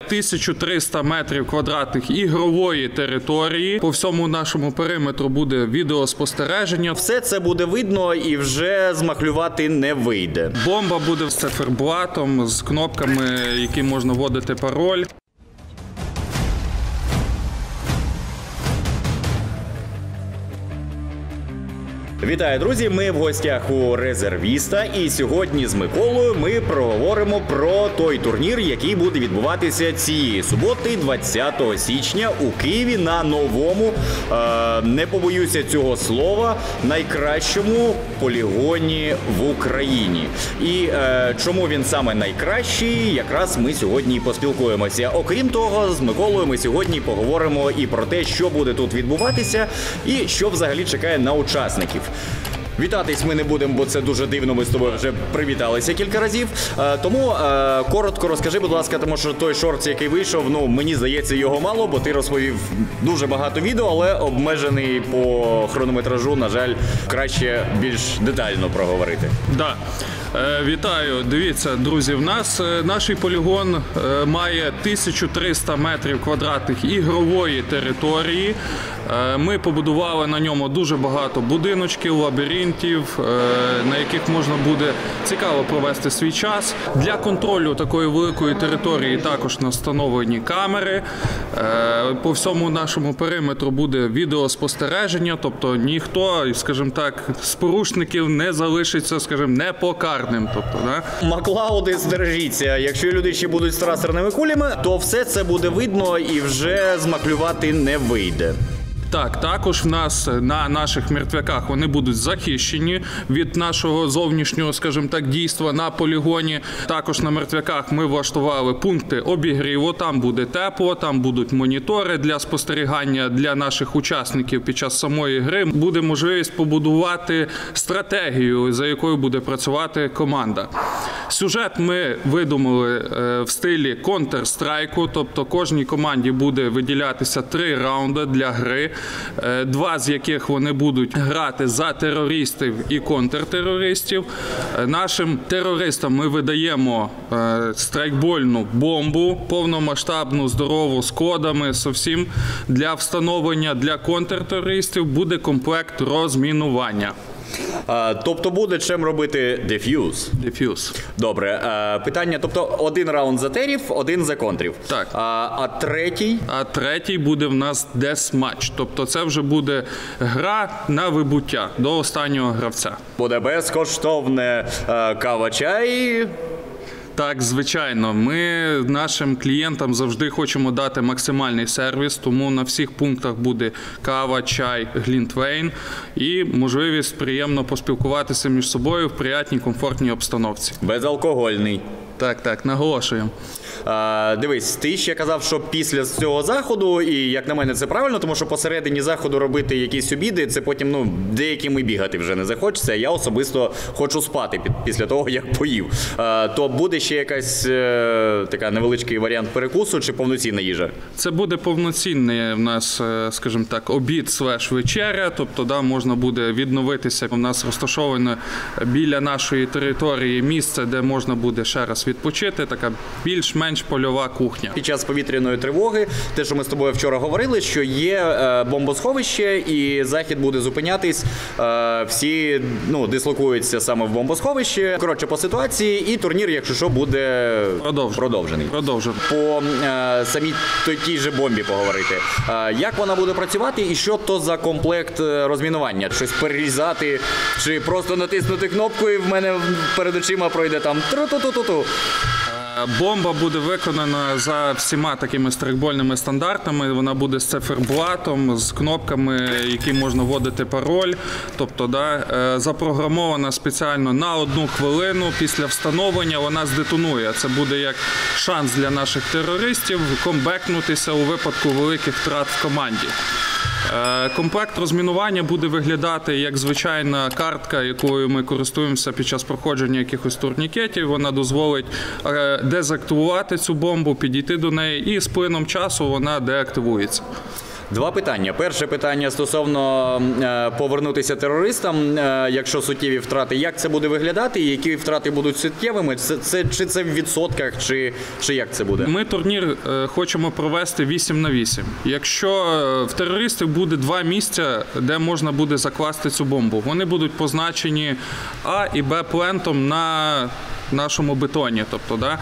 1300 метрів квадратних ігрової території. По всьому нашому периметру буде відеоспостереження. Все це буде видно і вже змахлювати не вийде. Бомба буде з циферблатом, з кнопками, які можна вводити пароль. Вітаю, друзі! Ми в гостях у резервіста, і сьогодні з Миколою ми проговоримо про той турнір, який буде відбуватися цієї суботи, 20 січня у Києві на новому, не побоюся цього слова, найкращому полігоні в Україні. І чому він саме найкращий, якраз ми сьогодні поспілкуємося. Окрім того, з Миколою ми сьогодні поговоримо і про те, що буде тут відбуватися, і що взагалі чекає на учасників. Вітатись ми не будемо, бо це дуже дивно, ми з тобою вже привіталися кілька разів. Тому коротко розкажи, будь ласка, тому що той шорт, який вийшов, ну, мені здається, його мало, бо ти розповів дуже багато відео, але обмежений по хронометражу, на жаль, краще більш детально проговорити. Да. Вітаю, дивіться, друзі, в нас наш полігон має 1300 метрів квадратних ігрової території. Ми побудували на ньому дуже багато будиночків, лабіринтів, на яких можна буде цікаво провести свій час. Для контролю такої великої території також встановлені камери. По всьому нашому периметру буде відеоспостереження, тобто ніхто, скажімо так, з порушників не залишиться, скажімо, непокарним. Тобто, да? Маклауди, стережіться, якщо люди ще будуть з трасерними кулями, то все це буде видно і вже змаклювати не вийде. Так, також в нас на наших мертвяках вони будуть захищені від нашого зовнішнього, скажімо так, дійства на полігоні. Також на мертвяках ми влаштували пункти обігріву, там буде тепло, там будуть монітори для спостерігання для наших учасників під час самої гри. Буде можливість побудувати стратегію, за якою буде працювати команда. Сюжет ми видумали в стилі Counter-Strike, тобто кожній команді буде виділятися 3 раунди для гри. 2 з яких вони будуть грати за терористів і контртерористів. Нашим терористам ми видаємо страйкбольну бомбу, повномасштабну, здорову, з кодами, з усім. Для встановлення для контртерористів буде комплект розмінування. Тобто буде чим робити деф'юз? Деф'юз. Добре. Питання, тобто 1 раунд за терів, 1 за контрів. Так. А третій? А третій буде в нас десматч. Тобто це вже буде гра на вибуття до останнього гравця. Буде безкоштовне кава-чай. Так, звичайно. Ми нашим клієнтам завжди хочемо дати максимальний сервіс, тому на всіх пунктах буде кава, чай, глінтвейн і можливість приємно поспілкуватися між собою в приятній, комфортній обстановці. Безалкогольний. Так, наголошуємо. Дивись, ти ще казав, що після цього заходу, і як на мене це правильно, тому що посередині заходу робити якісь обіди, це потім, деякими бігати вже не захочеться. Я особисто хочу спати після того, як поїв. То буде ще якась така невеличкий варіант перекусу чи повноцінна їжа? Це буде повноцінний в нас, скажімо так, обід/вечеря, тобто, да, можна буде відновитися. У нас розташоване біля нашої території місце, де можна буде ще раз відпочити, така більш-менш польова кухня. Під час повітряної тривоги, те, що ми з тобою вчора говорили, що є бомбосховище і захід буде зупинятись, всі дислокуються саме в бомбосховище. Коротше, по ситуації, і турнір, якщо що, буде продовжений. По самій тій же бомбі поговорити. Як вона буде працювати і що то за комплект розмінування? Щось перерізати чи просто натиснути кнопку і в мене перед очима пройде там тру-ту-ту-ту-ту? Бомба буде виконана за всіма такими страйкбольними стандартами. Вона буде з циферблатом, з кнопками, які можна вводити пароль. Тобто, запрограмована спеціально на 1 хвилину. Після встановлення вона здетонує. Це буде як шанс для наших терористів комбекнутися у випадку великих втрат в команді. Комплект розмінування буде виглядати як звичайна картка, якою ми користуємося під час проходження якихось турнікетів. Вона дозволить дезактивувати цю бомбу, підійти до неї і з плином часу вона деактивується. Два питання. Перше питання стосовно повернутися терористам, якщо суттєві втрати. Як це буде виглядати і які втрати будуть суттєвими? Чи це в відсотках, чи як це буде? Ми турнір хочемо провести 8 на 8. Якщо в терористів буде 2 місця, де можна буде закласти цю бомбу, вони будуть позначені А і Б плентом на нашому бетоні. Тобто, да?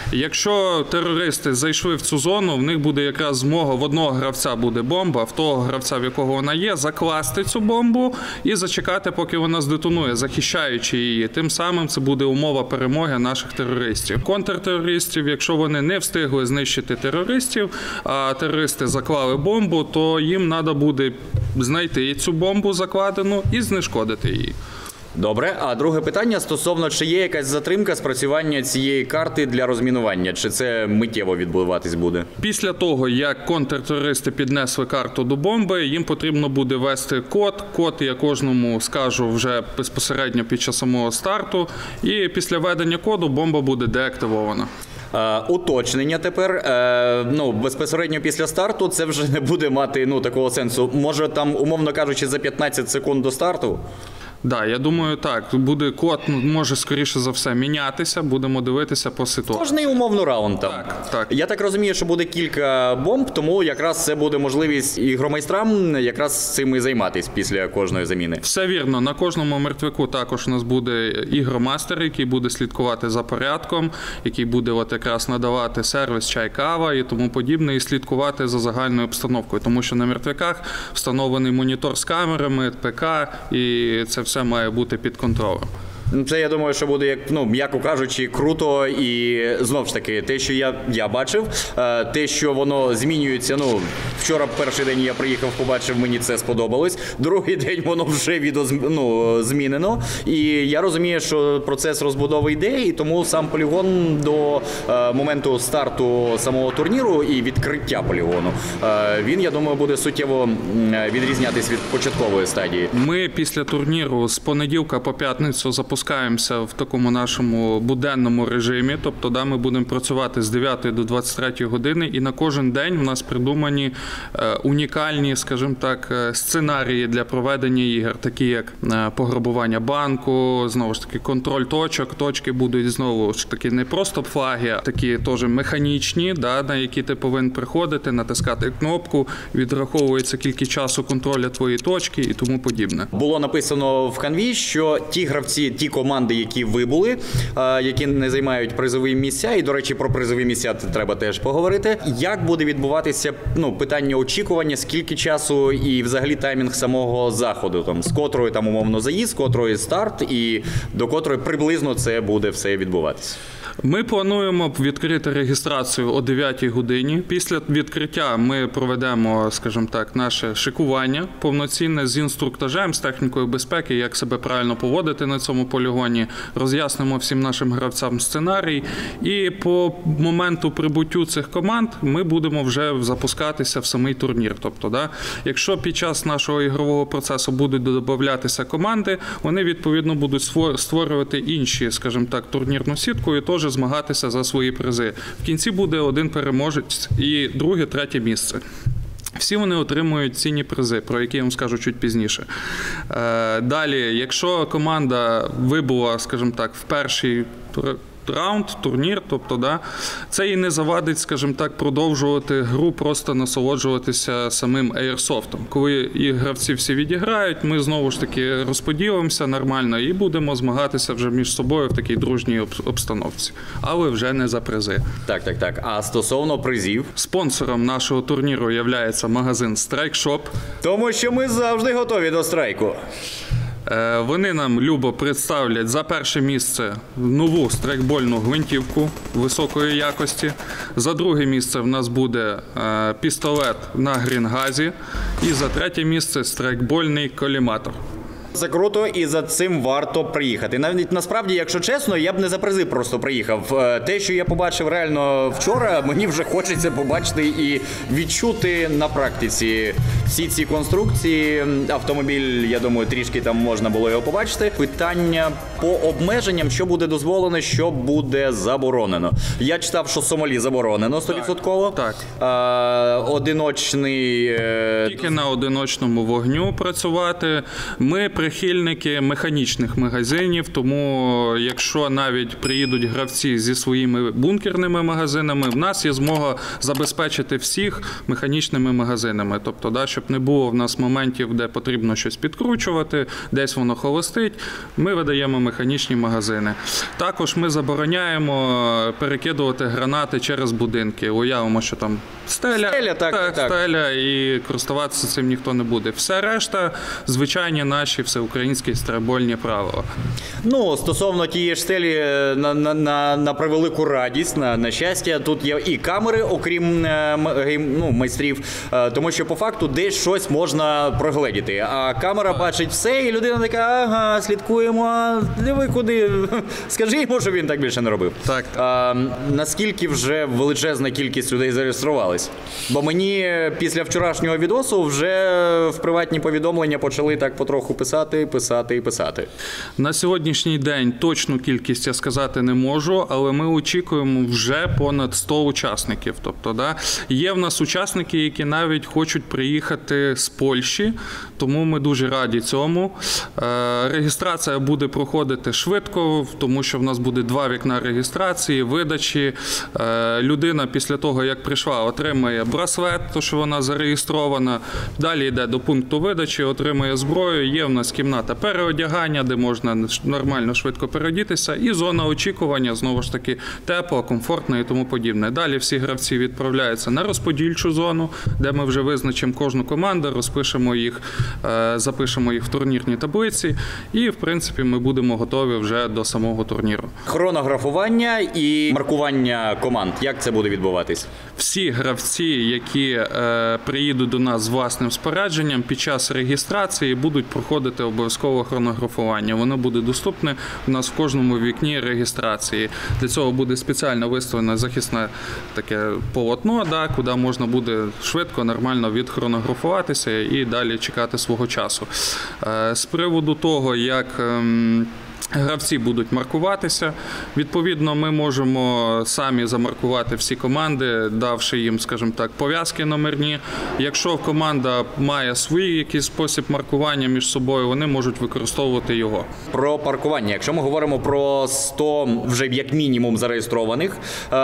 Якщо терористи зайшли в цю зону, в них буде якраз змога, в одного гравця буде бомба, в того гравця, в якого вона є, закласти цю бомбу і зачекати, поки вона здетонує, захищаючи її. Тим самим це буде умова перемоги наших терористів. Контртерористів, якщо вони не встигли знищити терористів, а терористи заклали бомбу, то їм треба буде знайти цю бомбу закладену і знешкодити її. Добре, а друге питання стосовно, чи є якась затримка спрацювання цієї карти для розмінування, чи це миттєво відбуватись буде? Після того, як контртерористи піднесли карту до бомби, їм потрібно буде ввести код. Код я кожному скажу вже безпосередньо під час самого старту. І після введення коду бомба буде деактивована. Уточнення тепер, безпосередньо після старту це вже не буде мати такого сенсу. Може там, умовно кажучи, за 15 секунд до старту? Да, я думаю, так. Буде код, може, скоріше за все, мінятися. Будемо дивитися по ситуації. Кожний умовно раунд там. Так. Я так розумію, що буде кілька бомб, тому якраз це буде можливість ігромайстрам якраз цим і займатися після кожної заміни. Все вірно. На кожному мертвяку також у нас буде ігромастер, який буде слідкувати за порядком, який буде от якраз надавати сервіс, чай, кава і тому подібне, і слідкувати за загальною обстановкою. Тому що на мертвяках встановлений монітор з камерами, ПК, і це все має бути під контролем. Це, я думаю, що буде, м'яко кажучи, круто. І, знову ж таки, те, що я бачив, те, що воно змінюється, вчора перший день я приїхав, побачив, мені це сподобалось. Другий день воно вже змінено. І я розумію, що процес розбудови йде, і тому сам полігон до моменту старту самого турніру і відкриття полігону, він, я думаю, буде суттєво відрізнятись від початкової стадії. Ми після турніру з понеділка по п'ятницю запускаємося в такому нашому буденному режимі, тобто ми будемо працювати з 9 до 23 години, і на кожен день в нас придумані унікальні, скажімо так, сценарії для проведення ігор, такі як пограбування банку, знову ж таки контроль точок. Точки будуть знову ж таки не просто флаги, а такі теж механічні, на які ти повинен приходити, натискати кнопку, відраховується кількість часу контроля твоєї точки і тому подібне. Було написано в канві, що ті гравці, ті команди, які вибули, які не займають призові місця, і, до речі, про призові місця треба теж поговорити. Як буде відбуватися питання очікування, скільки часу і взагалі таймінг самого заходу, з котрої умовно заїзд, з котрої старт і до котрої приблизно це буде все відбуватися? Ми плануємо відкрити реєстрацію о 9 годині. Після відкриття ми проведемо, скажімо так, наше шикування повноцінне з інструктажем, з технікою безпеки, як себе правильно поводити на цьому полігоні. Роз'яснимо всім нашим гравцям сценарій. І по моменту прибуттю цих команд ми будемо вже запускатися в самий турнір. Тобто, якщо під час нашого ігрового процесу будуть додаватися команди, вони, відповідно, будуть створювати інші, скажімо так, турнірну сітку і теж змагатися за свої призи. В кінці буде один переможець і друге, третє місце. Всі вони отримують цінні призи, про які я вам скажу чуть пізніше. Далі, якщо команда вибула, скажімо так, в перший раунд, турнір, тобто, це і не завадить, скажімо так, продовжувати гру, просто насолоджуватися самим Airsoft. Коли і гравці всі відіграють, ми знову ж таки розподілимося нормально і будемо змагатися вже між собою в такій дружній обстановці. Але вже не за призи. Так. А стосовно призів? Спонсором нашого турніру є магазин Strike Shop. Тому що ми завжди готові до страйку. Вони нам любо представлять за перше місце нову страйкбольну гвинтівку високої якості. За друге місце в нас буде пістолет на грінгазі. І за третє місце страйкбольний коліматор. Це круто, і за цим варто приїхати. Навіть насправді, якщо чесно, я б не за призи просто приїхав. Те, що я побачив реально вчора, мені вже хочеться побачити і відчути на практиці всі ці конструкції. Автомобіль, я думаю, трішки там можна було його побачити. Питання по обмеженням, що буде дозволено, що буде заборонено. Я читав, що Сомалі заборонено 100%. Так. Одиночний... Тільки на одиночному вогню працювати. Ми прихильники механічних магазинів, тому якщо навіть приїдуть гравці зі своїми бункерними магазинами, в нас є змога забезпечити всіх механічними магазинами. Тобто, щоб не було в нас моментів, де потрібно щось підкручувати, десь воно холостить, ми видаємо механічні магазини. Також ми забороняємо перекидувати гранати через будинки. Уявимо, що там стеля, стеля, і користуватися цим ніхто не буде. Все решта – звичайні наші всеукраїнські стрельбольні правила. Ну, стосовно тієї ж стелі, на превелику радість, на щастя, тут є і камери, окрім майстрів, тому що по факту десь щось можна прогледіти. А камера бачить все, і людина така, ага, слідкуємо, диви куди, скажи йому, щоб він так більше не робив. Так. Наскільки вже величезна кількість людей зареєструвалась? Бо мені після вчорашнього відосу вже в приватні повідомлення почали так потроху писати. На сьогоднішній день точну кількість я сказати не можу, але ми очікуємо вже понад 100 учасників. Тобто, є в нас учасники, які навіть хочуть приїхати з Польщі, тому ми дуже раді цьому. Реєстрація буде проходити швидко, тому що в нас буде 2 вікна реєстрації, видачі. Людина після того, як прийшла, отримає браслет, то що вона зареєстрована. Далі йде до пункту видачі, отримує зброю. Є в нас кімната переодягання, де можна нормально, швидко переодітися. І зона очікування, знову ж таки, тепла, комфортна і тому подібне. Далі всі гравці відправляються на розподільчу зону, де ми вже визначимо кожну команду, розпишемо їх, запишемо їх в турнірні таблиці. І, в принципі, ми будемо готові вже до самого турніру. Хронографування і маркування команд. Як це буде відбуватись? Всі гравці, які приїдуть до нас з власним спорядженням, під час реєстрації будуть проходити обов'язково хронографування. Воно буде доступне у нас в кожному вікні реєстрації. Для цього буде спеціально виставлене захисне таке полотно, куди можна буде швидко, нормально відхронографуватися і далі чекати свого часу. З приводу того, як гравці будуть маркуватися. Відповідно, ми можемо самі замаркувати всі команди, давши їм, скажімо так, пов'язки номерні. Якщо команда має свій якийсь спосіб маркування між собою, вони можуть використовувати його. Про паркування. Якщо ми говоримо про 100 вже як мінімум зареєстрованих,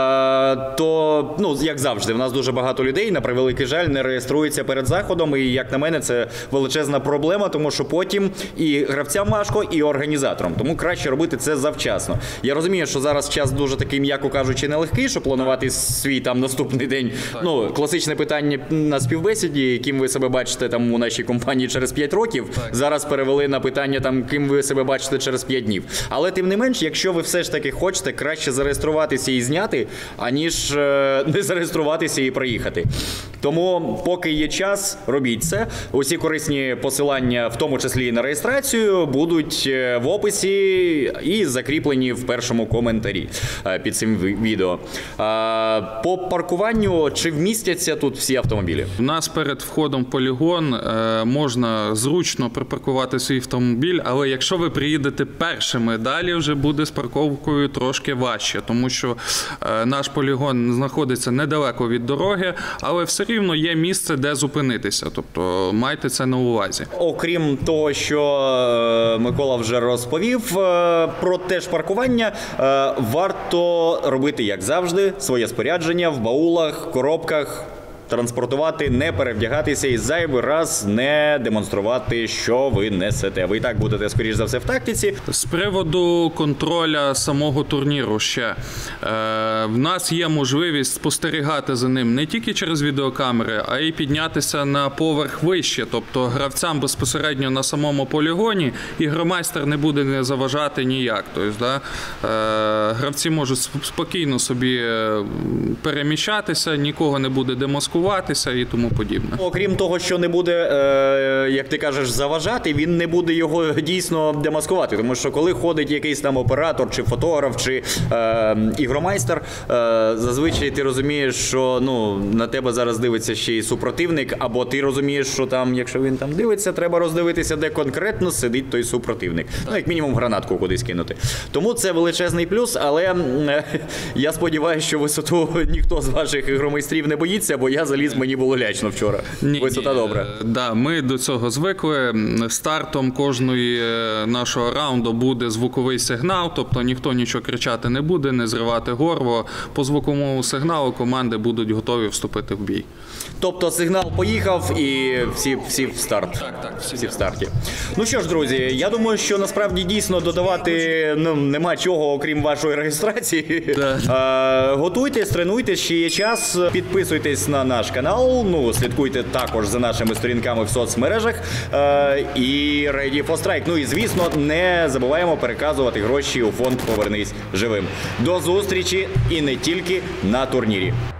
то, як завжди, в нас дуже багато людей, на превеликий жаль, не реєструються перед заходом. І, як на мене, це величезна проблема, тому що потім і гравцям важко, і організаторам. Тому краще робити це завчасно. Я розумію, що зараз час дуже такий, м'яко кажучи, нелегкий, щоб планувати свій там наступний день. Так. Класичне питання на співбесіді, ким ви себе бачите там у нашій компанії через 5 років, так. Зараз перевели на питання, там, ким ви себе бачите через 5 днів. Але тим не менш, якщо ви все ж таки хочете, краще зареєструватися і зняти, аніж не зареєструватися і проїхати. Тому, поки є час, робіть це. Усі корисні посилання, в тому числі і на реєстрацію, будуть в описі і закріплені в першому коментарі під цим відео. По паркуванню, чи вмістяться тут всі автомобілі? У нас перед входом в полігон можна зручно припаркувати свій автомобіль, але якщо ви приїдете першими, далі вже буде з парковкою трошки важче, тому що наш полігон знаходиться недалеко від дороги, але все рівно є місце, де зупинитися. Тобто майте це на увазі. Окрім того, що Микола вже розповів про теж паркування, варто робити, як завжди, своє спорядження в баулах, коробках, транспортувати, не перевдягатися і зайвий раз не демонструвати, що ви несете. Ви і так будете, скоріш за все, в тактиці. З приводу контроля самого турніру ще. В нас є можливість спостерігати за ним не тільки через відеокамери, а й піднятися на поверх вище. Тобто гравцям безпосередньо на самому полігоні ігромайстер не буде не заважати ніяк. Тобто, гравці можуть спокійно собі переміщатися, нікого не буде демаскувати. маскуватися і тому подібне. Окрім того, що не буде, як ти кажеш, заважати, він не буде його дійсно демаскувати. Тому що коли ходить якийсь там оператор, чи фотограф, чи ігромайстер, зазвичай ти розумієш, що на тебе зараз дивиться ще й супротивник, або ти розумієш, що там, якщо він там дивиться, треба роздивитися, де конкретно сидить той супротивник. Як мінімум гранатку кудись кинути. Тому це величезний плюс, але я сподіваюся, що висоту ніхто з ваших ігромайстрів не боїться, бо я заліз, мені було лячно вчора. Висота добра. Да, ми до цього звикли. Стартом кожної нашого раунду буде звуковий сигнал, тобто ніхто нічого кричати не буде, не зривати горло. По звуковому сигналу команди будуть готові вступити в бій. Тобто сигнал поїхав і всі в старт. Так, всі в старті. Ну що ж, друзі, я думаю, що насправді дійсно додавати нема чого, окрім вашої реєстрації. Готуйтесь, тренуйтесь, ще є час. Підписуйтесь на наш канал, слідкуйте також за нашими сторінками в соцмережах і Ready for Strike. Ну і, звісно, не забуваємо переказувати гроші у фонд «Повернись живим». До зустрічі і не тільки на турнірі.